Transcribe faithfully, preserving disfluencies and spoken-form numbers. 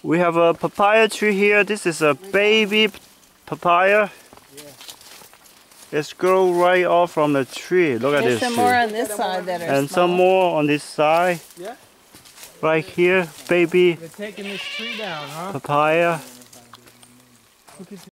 We have a papaya tree here. This is a baby papaya. It's grow right off from the tree. Look at There's this some tree. more on this side that are And small. some more on this side. Yeah. Right here, baby They're taking this tree down, huh? papaya.